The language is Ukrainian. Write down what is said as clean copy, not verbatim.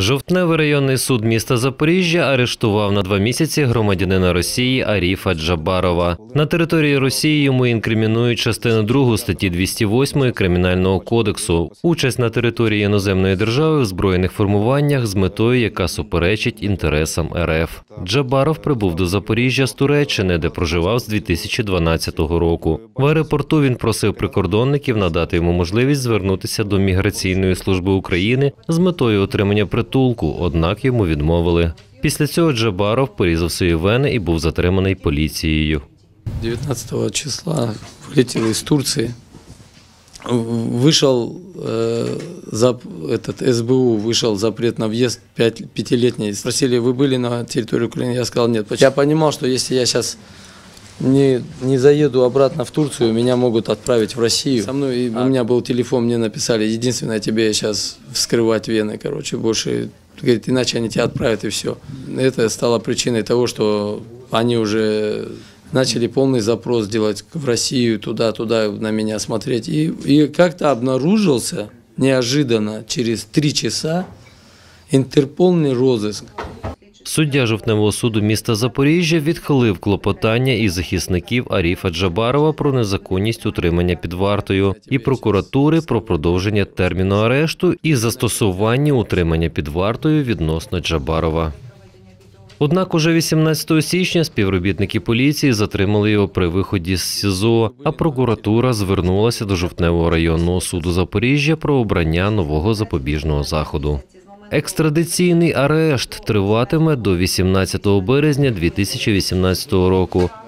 Жовтневий районний суд міста Запоріжжя арештував на 2 місяці громадянина Росії Аріфа Джабарова. На території Росії йому інкримінують частину 2 статті 208 Кримінального кодексу – участь на території іноземної держави в збройних формуваннях з метою, яка суперечить інтересам РФ. Джабаров прибув до Запоріжжя з Туреччини, де проживав з 2012 року. В аеропорту він просив прикордонників надати йому можливість звернутися до Міграційної служби України з метою отримання притулку, однак йому відмовили. Після цього Джабаров порізав свої вени і був затриманий поліцією. 19 числа вылетел из Турции, вышел СБУ, вышел запрет на въезд 5-летний. Спросили, вы были на территории Украины? Я сказал нет. Я понимал, что если я сейчас не заеду обратно в Турцию, меня могут отправить в Россию. Со мной, у меня был телефон, мне написали, единственное, тебе сейчас вскрывать вены, короче, больше, говорит, иначе они тебя отправят и все. Это стало причиной того, что они уже начали полный запрос делать в Россию, туда на меня смотреть. И как-то обнаружился неожиданно, через 3 часа, интерполный розыск. Суддя Жовтневого суду міста Запоріжжя відхилив клопотання і захисників Аріфа Джабарова про незаконність утримання під вартою і прокуратури про продовження терміну арешту і застосування утримання під вартою відносно Джабарова. Однак уже 18 січня співробітники поліції затримали його при виході з СІЗО, а прокуратура звернулася до Жовтневого районного суду Запоріжжя про обрання нового запобіжного заходу. Екстрадиційний арешт триватиме до 18 березня 2018 року.